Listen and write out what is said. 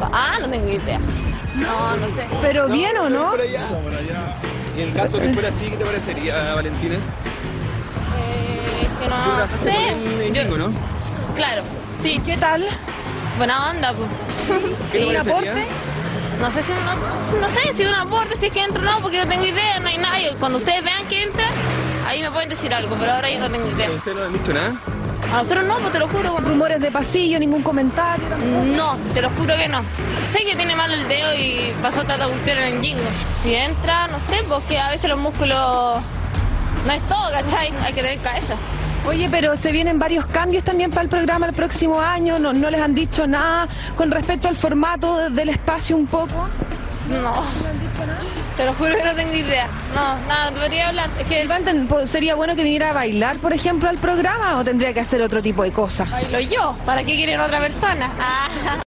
No tengo idea. No, no sé. ¿Pero bien o no? Por allá. Y en caso que fuera así, ¿qué te parecería, Valentina? Que no Tú trabajaste sé. con el Ñengo, ¿no? Claro, sí. ¿Qué tal? Buena onda, pues. ¿Qué te ¿Y un parecería? aporte? No sé si no sé si un aporte, si es que entro o no, porque no tengo idea, no hay nadie. Cuando ustedes vean que entra, ahí me pueden decir algo, pero ahora yo no tengo idea. ¿Ustedes no han dicho nada? A nosotros no, pues te lo juro. Rumores de pasillo, ningún comentario tampoco. No, te lo juro que no. Sé que tiene malo el dedo y pasó tanta cuestión en el jingo. Si entra, no sé, porque a veces los músculos no es todo, ¿cachai? Hay que tener cabeza. Oye, pero se vienen varios cambios también para el programa el próximo año, no les han dicho nada con respecto al formato del espacio un poco. No, te lo juro que no tengo idea. No, nada, debería hablar. Es que ¿Sería bueno que viniera a bailar, por ejemplo, al programa o tendría que hacer otro tipo de cosas? bailo yo. ¿Para qué quieren otra persona?